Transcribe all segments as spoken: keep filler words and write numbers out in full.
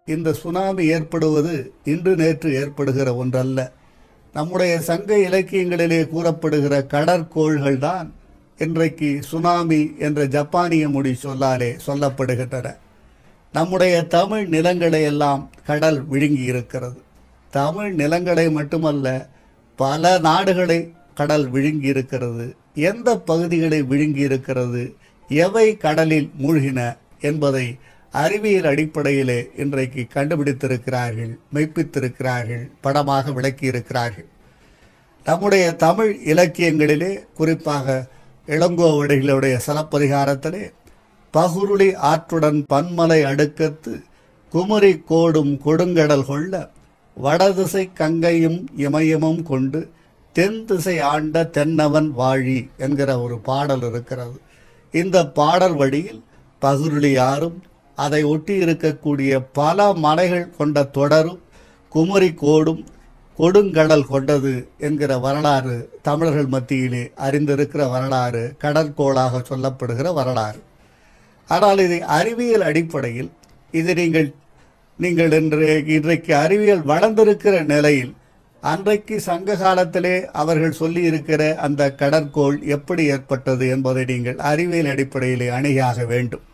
இந்த சுனாமி ஏற்படுவது இன்று நேற்று ஏற்படுகிற ஒன்றல்ல. நம்முடைய சங்க இலக்கியங்களிலே கூறப்படுகிற கடற்கோள்கள் தான் இன்றைக்கு சுனாமி என்ற ஜப்பானிய மொழி சொல்லாலே சொல்லப்படுகின்றன. நம்முடைய தமிழ் நிலங்களை எல்லாம் கடல் விழுங்கி இருக்கிறது. தமிழ் நிலங்களை மட்டுமல்ல, பல நாடுகளை கடல் விழுங்கி இருக்கிறது. எந்த பகுதிகளை விழுங்கி இருக்கிறது, எவை கடலில் மூழ்கின என்பதை அறிவியல் அடிப்படையிலே இன்றைக்கு கண்டுபிடித்திருக்கிறார்கள், மெய்ப்பித்திருக்கிறார்கள், படமாக விளக்கியிருக்கிறார்கள். நம்முடைய தமிழ் இலக்கியங்களிலே, குறிப்பாக இளங்கோவடிகளுடைய சிலப்பதிகாரத்திலே, பகுருளி ஆற்றுடன் பன்மலை அடுக்கத்து குமரி கோடும் கொடுங்கடல் கொள்ள வடதிசை கங்கையும் இமயமும் கொண்டு தென் திசை ஆண்ட தென்னவன் வாழி என்கிற ஒரு பாடல் இருக்கிறது. இந்த பாடல் வழியில் பகுருளியாரும் அதை ஒட்டி இருக்கக்கூடிய பல மலைகள் கொண்ட தொடரும் குமரி கோடும் கொடுங்கடல் கொண்டது என்கிற வரலாறு தமிழர்கள் மத்தியிலே அறிந்திருக்கிற வரலாறு, கடற்கோளாக சொல்லப்படுகிற வரலாறு. ஆனால் இதை அறிவியல் அடிப்படையில் இது நீங்கள் நீங்கள் இன்று இன்றைக்கு அறிவியல் வளர்ந்திருக்கிற நிலையில் அன்றைக்கு சங்க காலத்திலே அவர்கள் சொல்லி இருக்கிற அந்த கடற்கோள் எப்படி ஏற்பட்டது என்பதை நீங்கள் அறிவியல் அடிப்படையிலே அணுகியாக வேண்டும்.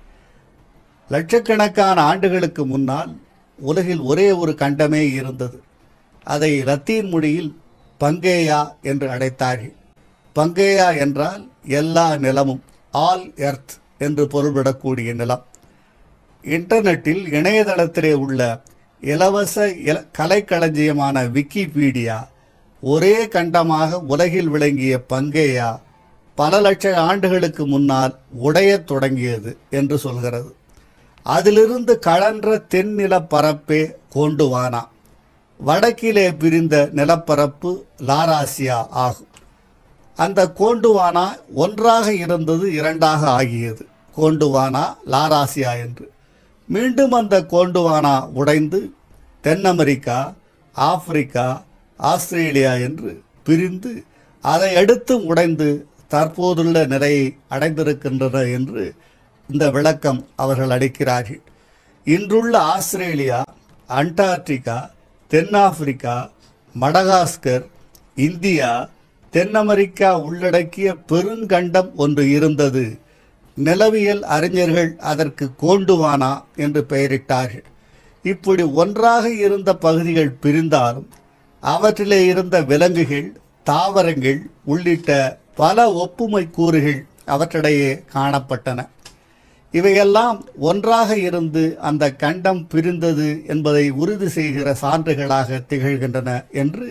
லட்சக்கணக்கான ஆண்டுகளுக்கு முன்னால் உலகில் ஒரே ஒரு கண்டமே இருந்தது. அதை லத்தீன் மொழியில் பங்கேயா என்று அழைத்தார்கள். பங்கேயா என்றால் எல்லா நிலமும், ஆல் எர்த் என்று பொருள்படக்கூடிய நிலம். இன்டர்நெட்டில் இணையதளத்திலே உள்ள இலவச இல கலைக்களஞ்சியமான விக்கிபீடியா ஒரே கண்டமாக உலகில் விளங்கிய பங்கேயா பல லட்ச ஆண்டுகளுக்கு முன்னால் உடையத் தொடங்கியது என்று சொல்கிறது. அதிலிருந்து கழன்ற தென் நிலப்பரப்பே கோண்டுவானா, வடக்கிலே பிரிந்த நிலப்பரப்பு லாராசியா ஆகும். அந்த கோண்டுவானா ஒன்றாக இருந்தது இரண்டாக ஆகியது, கோண்டுவானா லாராசியா என்று. மீண்டும் அந்த கோண்டுவானா உடைந்து தென் அமெரிக்கா, ஆப்பிரிக்கா, ஆஸ்திரேலியா என்று பிரிந்து அதை அடுத்து உடைந்து தற்போதுள்ள நிலையை அடைந்திருக்கின்றன என்று இந்த விளக்கம் அவர்கள் அளிக்கிறார்கள். இன்றுள்ள ஆஸ்திரேலியா, அண்டார்டிகா, தென்னாப்பிரிக்கா, மடகாஸ்கர், இந்தியா, தென் அமெரிக்கா உள்ளடக்கிய பெருங்கண்டம் ஒன்று இருந்தது. நிலவியல் அறிஞர்கள் அதற்கு கோண்டுவானா என்று பெயரிட்டார்கள். இப்படி ஒன்றாக இருந்த பகுதிகள் பிரிந்தாலும் அவற்றிலே இருந்த விலங்குகள், தாவரங்கள் உள்ளிட்ட பல ஒப்புமை கூறுகள் அவற்றிடையே காணப்பட்டன. இவையெல்லாம் ஒன்றாக இருந்து அந்த கண்டம் பிரிந்தது என்பதை உறுதி செய்கிற சான்றுகளாக திகழ்கின்றன என்று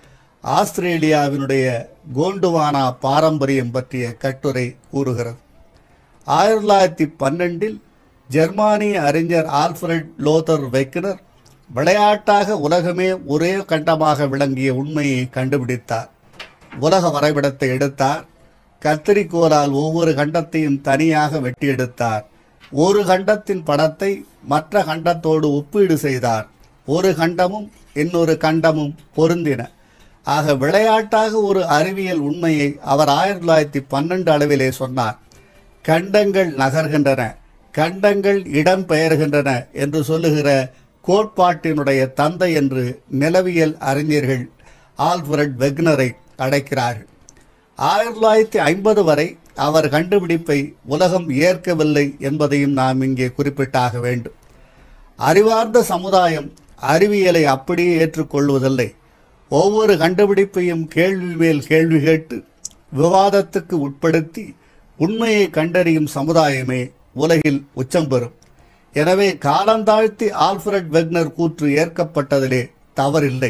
ஆஸ்திரேலியாவினுடைய கோண்டுவானா பாரம்பரியம் பற்றிய கட்டுரை கூறுகிறது. ஆயிரத்தி தொள்ளாயிரத்தி பன்னெண்டில் ஜெர்மானிய அறிஞர் ஆல்ஃபிரட் லோதர் வெக்னர் விளையாட்டாக உலகமே ஒரே கண்டமாக விளங்கிய உண்மையை கண்டுபிடித்தார். உலக வரைபடத்தை எடுத்தார். கத்தரிக்கோலால் ஒவ்வொரு கண்டத்தையும் தனியாக வெட்டி எடுத்தார். ஒரு கண்டத்தின் படத்தை மற்ற கண்டத்தோடு ஒப்பீடு செய்தார். ஒரு கண்டமும் இன்னொரு கண்டமும் பொருந்தின. ஆக விளையாட்டாக ஒரு அறிவியல் உண்மையை அவர் ஆயிரத்தி தொள்ளாயிரத்தி பன்னெண்டு அளவிலே சொன்னார். கண்டங்கள் நகர்கின்றன, கண்டங்கள் இடம் பெயர்கின்றன என்று சொல்லுகிற கோட்பாட்டினுடைய தந்தை என்று நிலவியல் அறிஞர்கள் ஆல்ஃபிரட் வெக்னரை அழைக்கிறார்கள். ஆயிரத்தி தொள்ளாயிரத்தி ஐம்பது வரை அவர் கண்டுபிடிப்பை உலகம் ஏற்கவில்லை என்பதையும் நாம் இங்கே குறிப்பிட்டாக வேண்டும். அறிவார்ந்த சமுதாயம் அறிவியலை அப்படியே ஏற்றுக்கொள்வதில்லை. ஒவ்வொரு கண்டுபிடிப்பையும் கேள்வி மேல் கேள்வி கேட்டு விவாதத்துக்கு உட்படுத்தி உண்மையை கண்டறியும் சமுதாயமே உலகில் உச்சம் பெறும். எனவே காலந்தாழ்த்தி ஆல்ஃபிரட் வெக்னர் கூற்று ஏற்கப்பட்டதிலே தவறில்லை.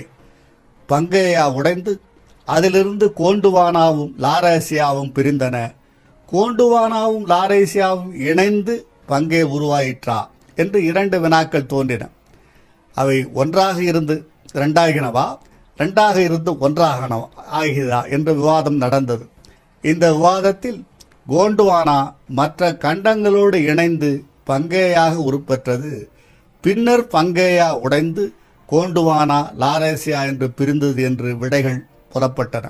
பங்கேயா உடைந்து அதிலிருந்து கோண்டுவானாவும் லாரேசியாவும் பிரிந்தன. கோண்டுவானாவும் லாரேசியாவும் இணைந்து பங்கே உருவாயிற்றா என்று இரண்டு வினாக்கள் தோன்றின. அவை ஒன்றாக இருந்து இரண்டாகினவா, இரண்டாக இருந்து ஒன்றாக ஆகியதா என்ற விவாதம் நடந்தது. இந்த விவாதத்தில் கோண்டுவானா மற்ற கண்டங்களோடு இணைந்து பங்கேயாக உருப்பெற்றது. பின்னர் பங்கேயா உடைந்து கோண்டுவானா லாரேசியா என்று பிரிந்தது என்று விடைகள் புறப்பட்டன.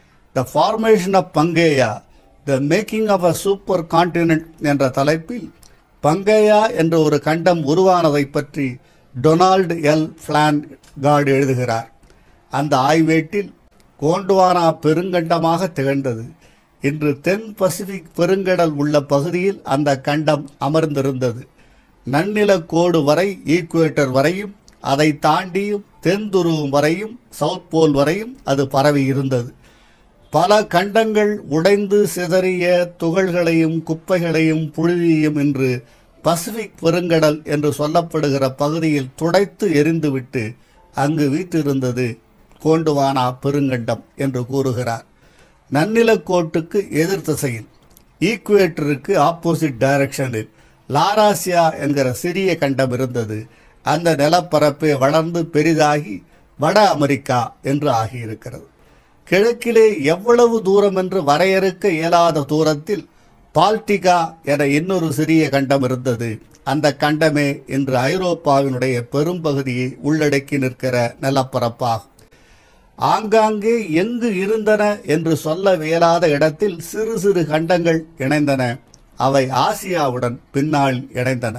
The formation of Pangaea, the making of a super continent என்ற தலைப்பில் பங்கேயா என்ற ஒரு கண்டம் உருவானதை பற்றி டொனால்டு எல் பிளான்கார்டு எழுதுகிறார். அந்த ஆய்வேட்டில் கோண்டுவானா பெருங்கண்டமாக திகழ்ந்தது. இன்று தென் பசிபிக் பெருங்கடல் உள்ள பகுதியில் அந்த கண்டம் அமர்ந்திருந்தது. நன்னிலக்கோடு வரை, ஈக்குவேட்டர் வரையும், அதை தாண்டியும் தென் துருவம் வரையும், சவுத் போல் வரையும் அது பரவி இருந்தது. பல கண்டங்கள் உடைந்து சிதறிய துகள்களையும் குப்பைகளையும் புழுதியையும் இன்று பசிபிக் பெருங்கடல் என்று சொல்லப்படுகிற பகுதியில் துடைத்து எரிந்துவிட்டு அங்கு வீற்றிருந்தது கோண்டுவானா பெருங்கண்டம் என்று கூறுகிறார். நன்னிலக்கோட்டுக்கு எதிர் திசையில், ஈக்குவேட்டருக்கு ஆப்போசிட் டைரக்ஷனில் லாராசியா என்கிற சிறிய கண்டம் இருந்தது. அந்த நிலப்பரப்பை வளர்ந்து பெரிதாகி வட அமெரிக்கா என்று ஆகியிருக்கிறது. கிழக்கிலே எவ்வளவு தூரம் என்று வரையறுக்க இயலாத தூரத்தில் பால்டிகா என இன்னொரு சிறிய கண்டம் இருந்தது. அந்த கண்டமே இன்று ஐரோப்பாவினுடைய பெரும்பகுதியை உள்ளடக்கி நிற்கிற நிலப்பரப்பாகும். ஆங்காங்கே எங்கு இருந்தன என்று சொல்ல இயலாத இடத்தில் சிறு சிறு கண்டங்கள் இணைந்தன. அவை ஆசியாவுடன் பின்னால் இணைந்தன.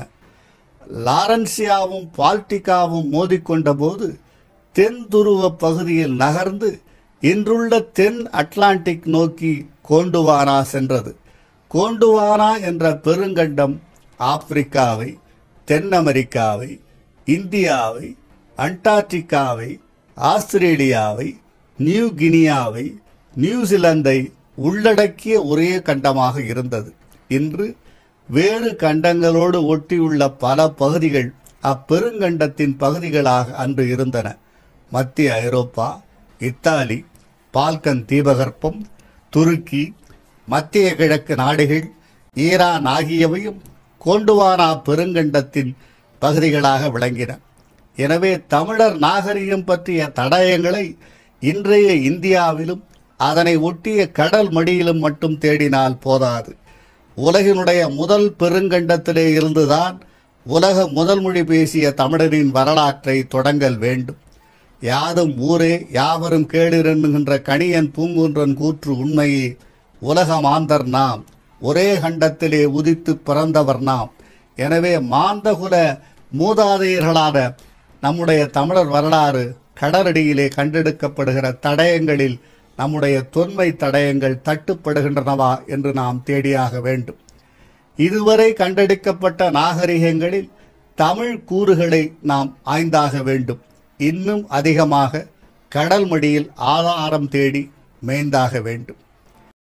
லாரன்சியாவும் பால்டிகாவும் மோதிக்கொண்ட போது தென் துருவ பகுதியில் நகர்ந்து இன்றுள்ள தென் அட்லாண்டிக் நோக்கி கோண்டுவானா சென்றது. கோண்டுவானா என்ற பெருங்கண்டம் ஆப்பிரிக்காவை, தென் அமெரிக்காவை, இந்தியாவை, அண்டார்டிகாவை, ஆஸ்திரேலியாவை, நியூ கினியாவை, நியூசிலாந்தை உள்ளடக்கிய ஒரே கண்டமாக இருந்தது. இன்று வேறு கண்டங்களோடு ஒட்டியுள்ள பல பகுதிகள் அப்பெருங்கண்டத்தின் பகுதிகளாக அன்று இருந்தன. மத்திய ஐரோப்பா, இத்தாலி, பால்கன் தீபகற்பம், துருக்கி, மத்திய கிழக்கு நாடுகள், ஈரான் ஆகியவையும் கோண்டுவானா பெருங்கண்டத்தின் பகுதிகளாக விளங்கின. எனவே தமிழர் நாகரிகம் பற்றிய தடயங்களை இன்றைய இந்தியாவிலும் அதனை ஒட்டிய கடல் மடியிலும் மட்டும் தேடினால் போதாது. உலகினுடைய முதல் பெருங்கண்டத்திலே இருந்துதான் உலக முதல் மொழி பேசிய தமிழரின் வரலாற்றை தொடங்கல் வேண்டும். யாதும் ஊரே யாவரும் கேளிரென்னுகின்ற கணியன் பூங்குன்றன் கூற்று உண்மையே. உலக மாந்தர் நாம், ஒரே கண்டத்திலே உதித்து பிறந்தவர் நாம். எனவே மாந்தகுல மூதாதையர்களான நம்முடைய தமிழர் வரலாறு கடலடியிலே கண்டெடுக்கப்படுகிற தடயங்களில் நம்முடைய தொன்மை தடயங்கள் தட்டுப்படுகின்றனவா என்று நாம் தேடியாக வேண்டும். இதுவரை கண்டெடுக்கப்பட்ட நாகரிகங்களில் தமிழ் கூறுகளை நாம் ஆய்ந்தாக வேண்டும். இன்னும் அதிகமாக கடல் மடியில் ஆதாரம் தேடி மேய்ந்தாக வேண்டும்.